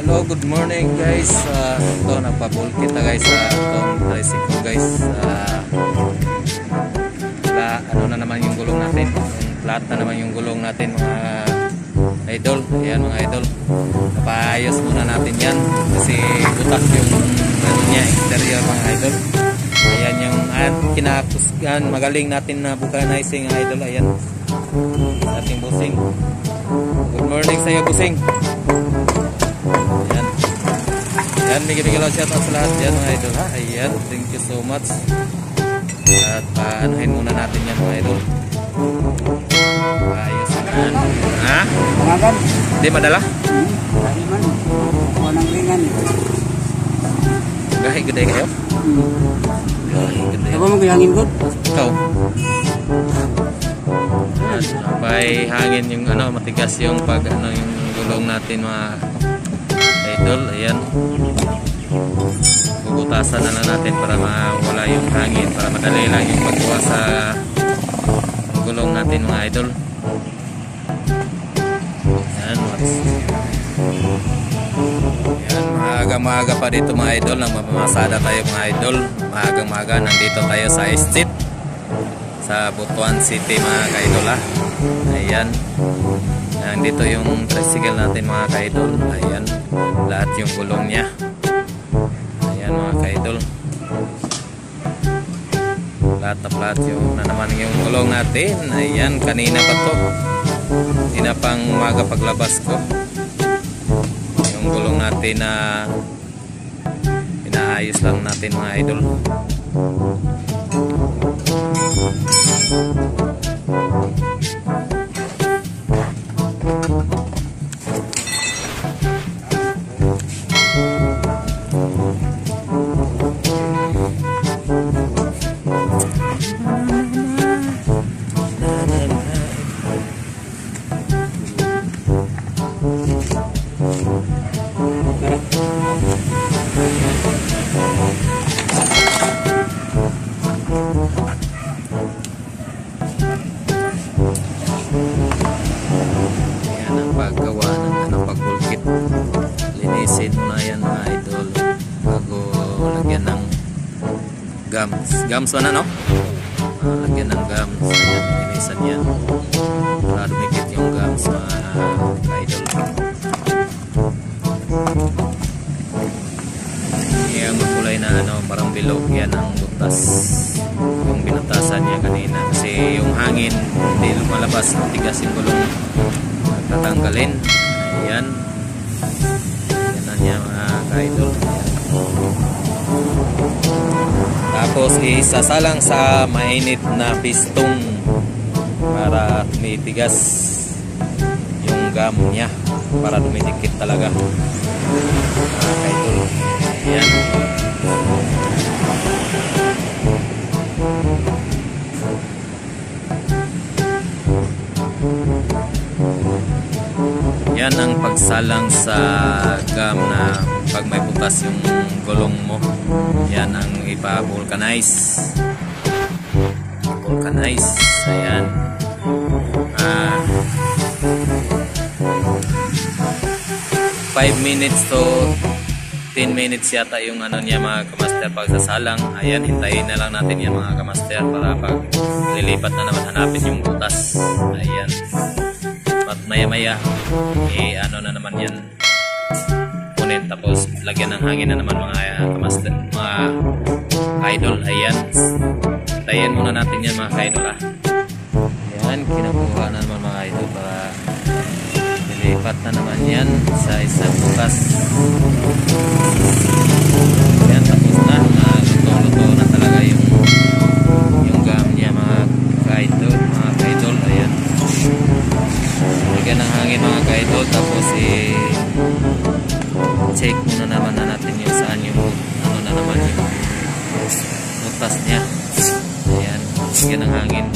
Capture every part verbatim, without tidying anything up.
Hello, good morning guys. Uh, ito, nagpabulkit na guys sa itong tricycle guys. Uh, la, ano na naman yung gulong natin. Yung flat na naman yung gulong natin mga idol. Ayan mga idol. Napaayos muna natin yan. Kasi butas yung ano niya, exterior mga idol. Ayan yung uh, kinakusgan. Magaling natin na vulcanizing mga idol. Ayan. Ating busing. Good morning sa iyo busing. Ayan. Ayan, may ginigalaw shout out sa lahat dyan mga idol ha. Ayan, thank you so much. At paanuhin muna natin yan mga idol. Ayos naman. Ha? Pangagan? Hindi madala? Hmm, dali man. Kuha ng ringan. Gahi gede kayo? Hmm. Gahi gede. Diba mo kayangin ko? Ikaw? Ayan, sabay hangin yung ano, matigas yung pag ano yung gulong natin mga idol. Ayan, bubutasan na lang natin para mawala yung hangin, para madali lang yung pagkuha sa gulong natin mga idol. Ayan, ayan, maaga-maaga pa dito mga idol. Nagmamasada tayo mga idol. Maaga-maaga nandito tayo sa estate sa Butuan City mga kaidol ha. Ayan, nandito yung tricycle natin mga kaidol. Ayan, lahat yung gulong nya. Ayan mga kaidol, lahat na lahat yung na naman yung gulong natin. Ayan, kanina pa to, kanina pang umaga paglabas ko yung gulong natin na inaayos lang natin mga idol. Paggawa ng ano, pagbulkit, linisin mo na yan mga idol bago lagyan ng gums. Gums mo na no? Uh, lagyan ng gums. Ayan, linisan yan para dumikit yung gums mga idol. Yung kulay na ano, parang bilog yan ang butas, yung binutasan niya kanina kasi yung hangin hindi lumalabas, matigas yung gulong, tatanggalin. Ayan, yan na niya mga ka-idol. Tapos isasalang sa mainit na pistong para tumitigas yung gum niya, para dumidikit talaga mga ka-idol. Ayan, yan ang pagsalang sa gum na pag may butas yung gulong mo. Yan ang ipa-vulcanize. Vulcanize. Ayan. Ah, five minutes to ten minutes yata yung ano niya mga kamaster pagsasalang. Ayan, hintayin na lang natin yan mga kamaster para pag lilipat na naman hanapin yung butas. Ayan. At maya-maya, eh ano na naman yan, kunin tapos lagyan ng hangin na naman mga kamaster, mga idol. Ayan, tayin muna natin yan mga idol ah. Ayan, kinakuha na naman mga idol para nilipat na naman yan sa isang bukas. Ayan, tapos na, luto-luto na talaga yung yung gum niya mga idol, mga idol. Ayan, lagyan ng hangin mga ka-idol, tapos eh check muna naman na natin yung saan yung ano na naman yung butas niya. Ayan, lagyan ng hangin.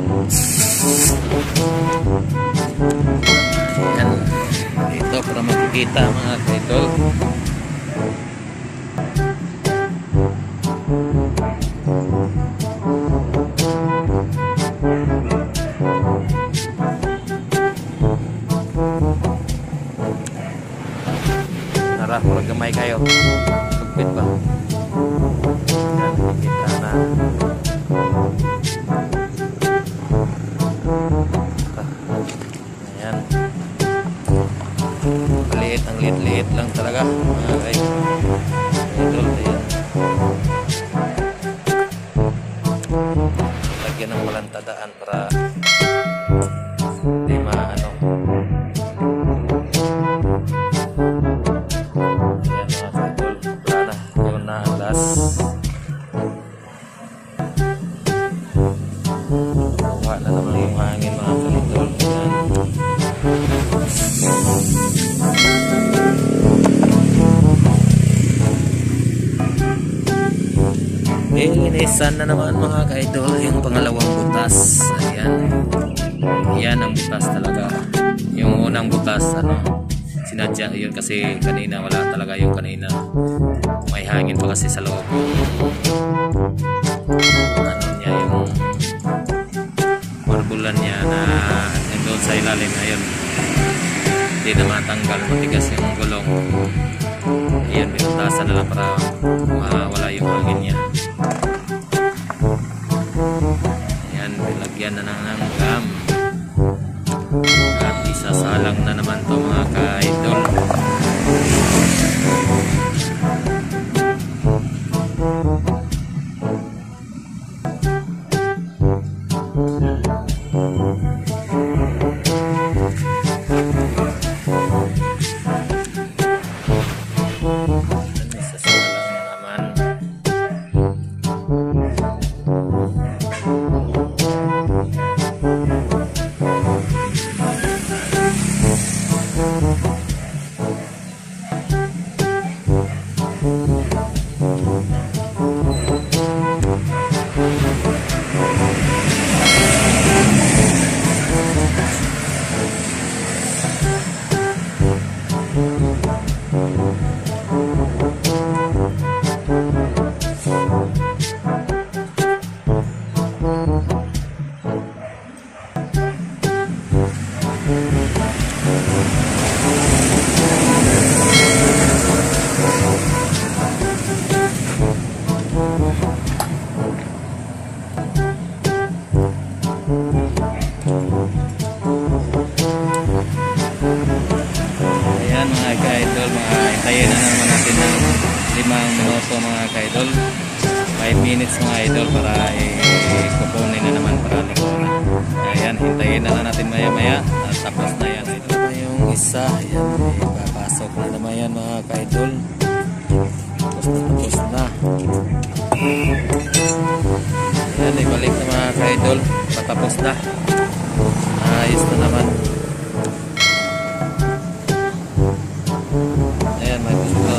Ayan, ito para makikita mga ka-idol. para murag gamay kayo. Sugpit ba? Yan, kita na. Ayan. Maliit, ang liit-liit lang talaga mga guys. Idol, ayan. Lagyan ng malantadaan para hindi maano. Ayan mga idol, wala na. Yun na ang last. Kuha na naman yung hangin mga idol. Ayan. Linisan na naman mga ka-idol yung pangalawang butas. Ayan. Ayan ang butas talaga. Yung unang butas, ano, sinadya yun kasi kanina wala talaga yung kanina. May hangin pa kasi sa loob. Ano niya yung marbulan niya na doon sa ilalim. Ayun. Hindi na matanggal. Matigas yung gulong. Ayan, binutasan na lang para mawala yung hangin niya. Ayan, nilagyan na ng gum. At isasalang na naman to mga ka-idol. Ayan mga ka-idol, mga hintayin na naman natin ng limang minuto mga ka-idol, five minutes mga idol para i-kukunin na naman para likuran. Ayan, hintayin na lang natin maya maya at tapos na yan. Ito na yung isa, ayan, ipapasok na naman yan mga ka-idol. Tapos na, tapos na. Ayan, ibalik na mga ka-idol, patapos na. Ayos na naman. Ayan, may gusto.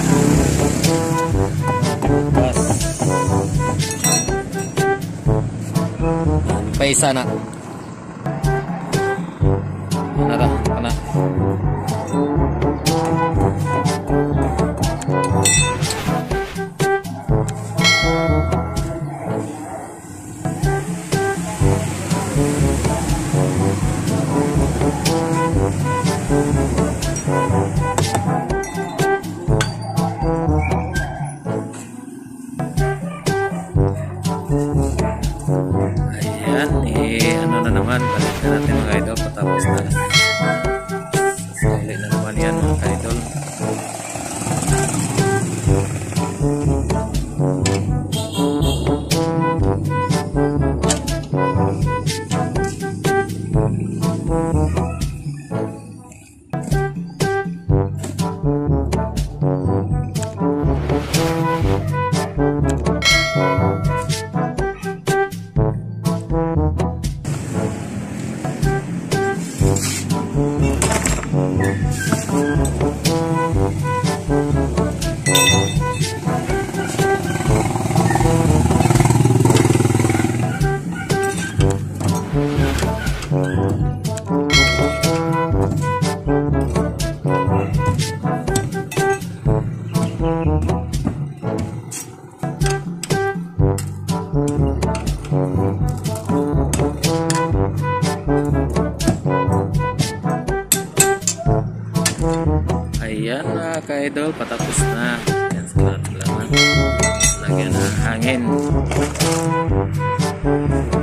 Bukas. Paisa na. Nara, pana. Ayan, eh, ano Ayan mga ka-idol, patapos na. Ayan, sila lang lagyan ng hangin.